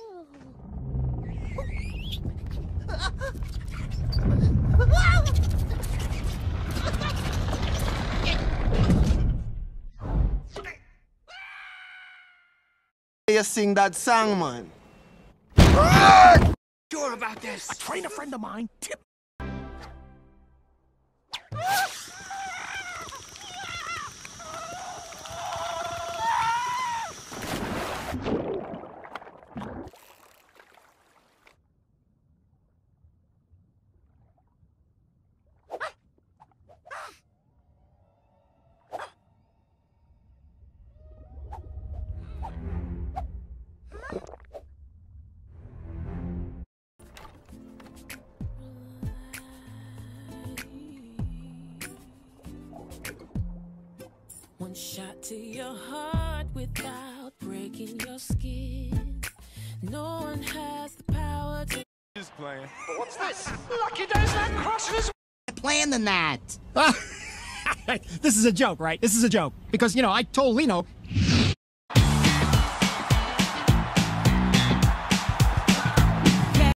You sing that song, man. Sure about this? A trainer friend of mine tipped. One shot to your heart without breaking your skin. No one has the power to. Just playing. But what's this? Lucky days like crushes. Playing the that. This is a joke, right? This is a joke. Because, you know, I told Lino